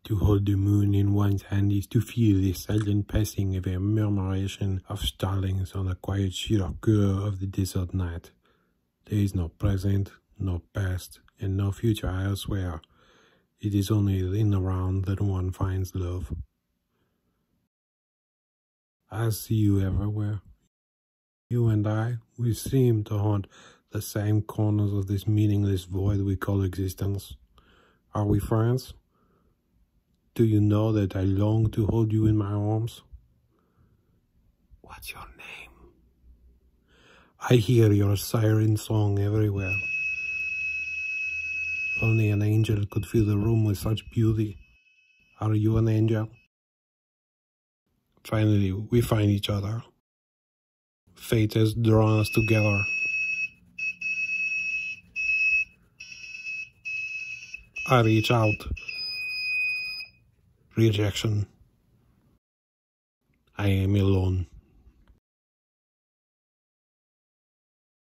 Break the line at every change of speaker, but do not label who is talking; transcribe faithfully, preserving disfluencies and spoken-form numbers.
To hold the moon in one's hand is to feel the silent passing of a murmuration of starlings on the quiet shirokure of the desert night. There is no present, no past, and no future elsewhere. It is only in the round that one finds love. I see you everywhere. You and I, we seem to haunt the same corners of this meaningless void we call existence. Are we friends? Do you know that I long to hold you in my arms? What's your name? I hear your siren song everywhere. Only an angel could fill the room with such beauty. Are you an angel? Finally, we find each other. Fate has drawn us together. I reach out. Rejection. I am alone.